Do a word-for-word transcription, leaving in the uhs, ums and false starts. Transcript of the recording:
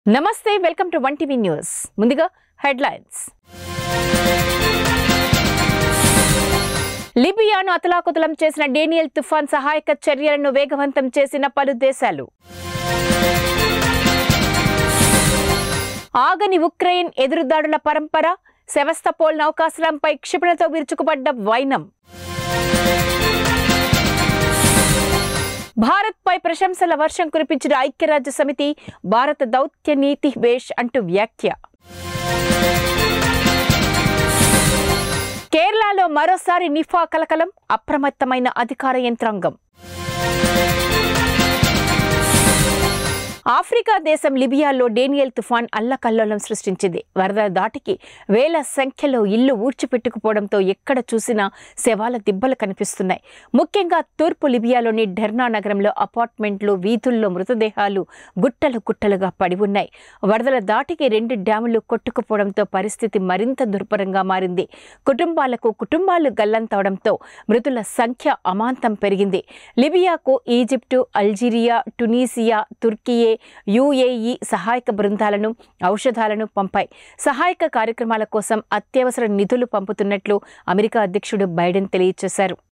నమస్తే welcome to one TV news ముందుగా headlines లిబియాను అతలాకుతలం చేసిన డేనియల్ తుఫాన్ సహాయక చర్యలను వేగవంతం చేసిన పలు దేశాలు ఆగని ఉక్రెయిన్ ఎదురుదాడుల పరంపర సెవస్తపోల్ నౌకాశ్రయంపై క్షిపణితో విరుచుకుపడ్డ వైనం భారత్ పై ప్రశంసల వర్షం కురిపించిన ఐక్యరాజ్య సమితి భారత దౌత్య నీతి వేష్ అంటూ వ్యాఖ్య కేరళలో మరోసారి నిఫా కలకలం అప్రమత్తమైన అధికార యంత్రాంగం ఆఫ్రికా దేశం లిబియాలో డేనియల్ తుఫాన్ అల్లకల్లోలం సృష్టించింది. వరద దాటికి వేల సంఖ్యలో ఇళ్లు ఊడ్చిపెట్టుకుపోవడంతో ఎక్కడ చూసినా శవాల దిబ్బలు కనిపిస్తున్నాయి. ముఖ్యంగా తూర్పు లిబియాలోని డెర్నా నగరంలో అపార్ట్మెంట్లు, వీధుల్లో మృతదేహాలు గుట్టలు గుట్టలుగా పడి ఉన్నాయి. వరదల దాటికి రెండు డ్యాములు కొట్టుకుపోవడంతో పరిస్థితి మరింత దుర్భరంగా మారింది. కుటుంబాలకు కుటుంబాలు గల్లంతవడంతో మృతుల సంఖ్య అమాంతం పెరిగింది. లిబియాకు Egypt, Algeria, Tunisia, Turkiye, UAE సహాయక బృందాలను, ఔషధాలను పంపాయి. సహాయక కార్యక్రమాల కోసం అత్యవసర నిధులు పంపుతున్నట్లు అమెరికా అధ్యక్షుడు బైడెన్ తెలియజేశారు.